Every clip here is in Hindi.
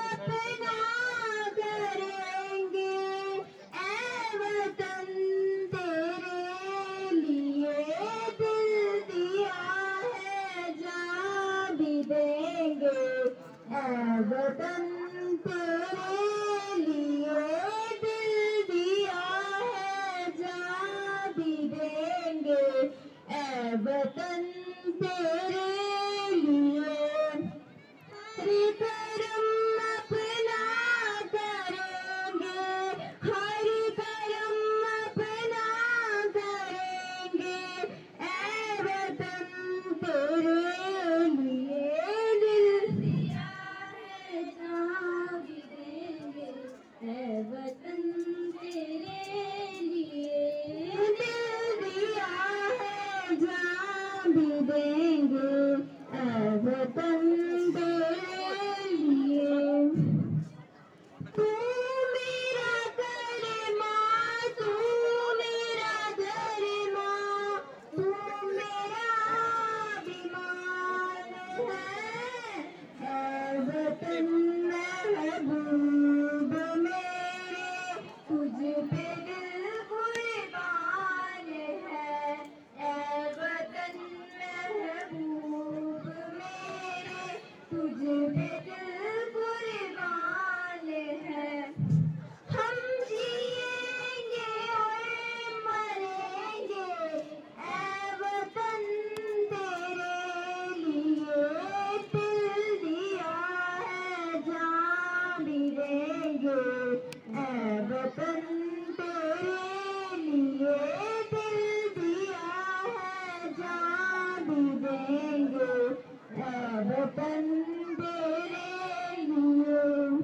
अपना करेंगे, ऐ वतन तेरे लिए दिल दिया है, जान भी देंगे। ऐ वतन तेरे लिए दिल दिया है, जान भी देंगे। ऐ वतन तेरे लिए हर करम अपना करेंगे, हर करम अपना करेंगे, ऐ वतन तेरे लिए दिल दिया है, जान भी देंगे। ऐ वतन तेरे लिए दिल दिया है, जान भी देंगे। ऐ वतन तेरे लिए तू मेरा गरिमा, तू मेरा गरिमा, तू मेरा अभिमान है। ऐ वतन महबूब मेरे, तुझ पे दिल कुर्बान है। ऐ वतन महबूब मेरे, तुझ पे दिल कुर्बान है। हम जिएंगे और मरेंगे, ऐ वतन तेरे लिए दिल दिया है, जान भी देंगे। ऐ वतन तेरे लिए दिल दिया है, जान भी देंगे। ऐ वतन तेरे लिए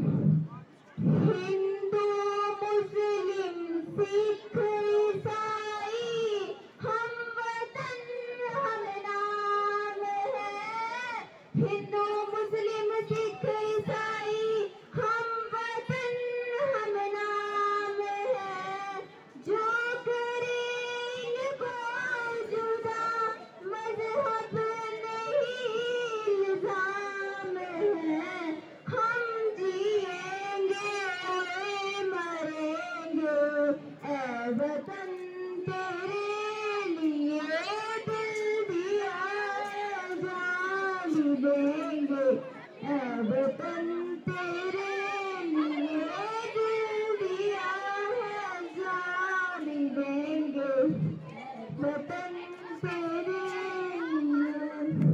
हिंदू मुस्लिम सिख ईसाई, हम वतन हम नाम है। हिंदू मुस्लिम सिख ईसाई, हम वतन हम नाम है। जो करे इनको जुदा, मजहब नहीं इल्जाम है। हम जिएंगे और मरेंगे, ऐ वतन तेरे लिए दिल दिया है, जान भी देंगे। ऐ वतन तेरे लिए दिल दिया है, जान भी देंगे। वतन तेरे लिए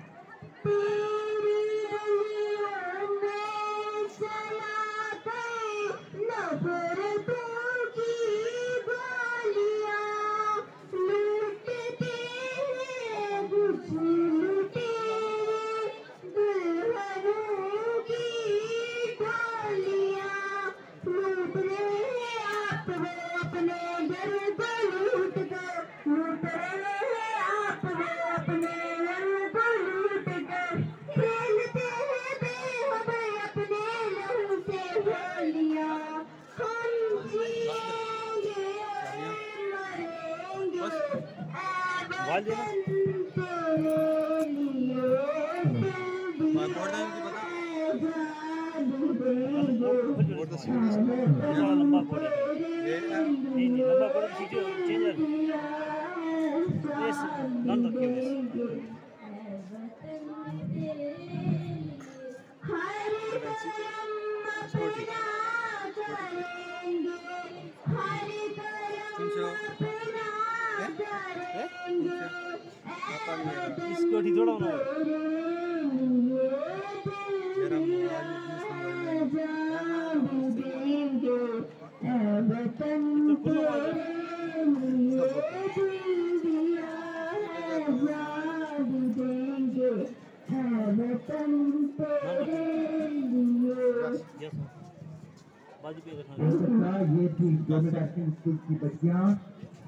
तेरी गलियों में चला कर नफरतों की गोलियां, लूटते हैं कुछ लुटेरे दुल्हनों की ढोलियां। लूट रहे हैं आप वो अपने घर को लूट कर, लूट रहे हैं आप वो अपने घर को लूट कर। खेलते हैं बेहद अपने लहू से होलियां, हम जिएंगे और मरेंगे, ऐ वतन तेरे लिए दिल दिया है, जान भी देंगे। ऐ वतन लंबा कोड है, तेरे नहीं लिए लंबा कोड चीजें चेंज दिल दिया है, जान बंद भी रखिए देंगे। ऐ वतन तेरे लिए हर करम अपना करेंगे, हर करम अपना करेंगे, ऐ वतन इसको ठीक थोड़ा होना तेरे लिए दिल दिया है, जान भी देंगे। ऐ वतन तेरे लिए दिल दिया है, जान भी देंगे। ऐ वतन तेरे लिए बाजू पे रखना। ये थी गवर्नमेंट एक्टिंग स्कूल की बच्चियां